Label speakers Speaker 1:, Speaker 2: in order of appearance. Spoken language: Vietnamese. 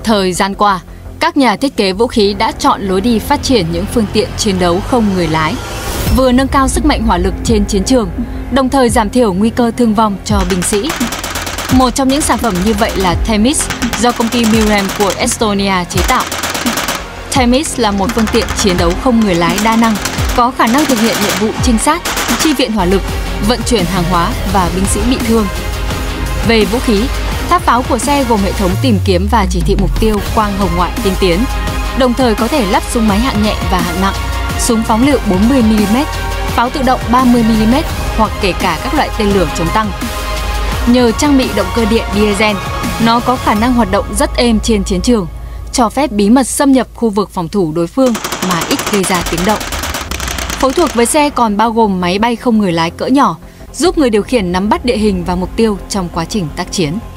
Speaker 1: Thời gian qua, các nhà thiết kế vũ khí đã chọn lối đi phát triển những phương tiện chiến đấu không người lái, vừa nâng cao sức mạnh hỏa lực trên chiến trường, đồng thời giảm thiểu nguy cơ thương vong cho binh sĩ. Một trong những sản phẩm như vậy là Themis do công ty Milrem của Estonia chế tạo. Themis là một phương tiện chiến đấu không người lái đa năng, có khả năng thực hiện nhiệm vụ trinh sát, chi viện hỏa lực, vận chuyển hàng hóa và binh sĩ bị thương. Về vũ khí, tháp pháo của xe gồm hệ thống tìm kiếm và chỉ thị mục tiêu quang hồng ngoại tiên tiến, đồng thời có thể lắp súng máy hạng nhẹ và hạng nặng, súng phóng lựu 40mm, pháo tự động 30mm hoặc kể cả các loại tên lửa chống tăng. Nhờ trang bị động cơ điện diesel, nó có khả năng hoạt động rất êm trên chiến trường, cho phép bí mật xâm nhập khu vực phòng thủ đối phương mà ít gây ra tiếng động. Phối thuộc với xe còn bao gồm máy bay không người lái cỡ nhỏ, giúp người điều khiển nắm bắt địa hình và mục tiêu trong quá trình tác chiến.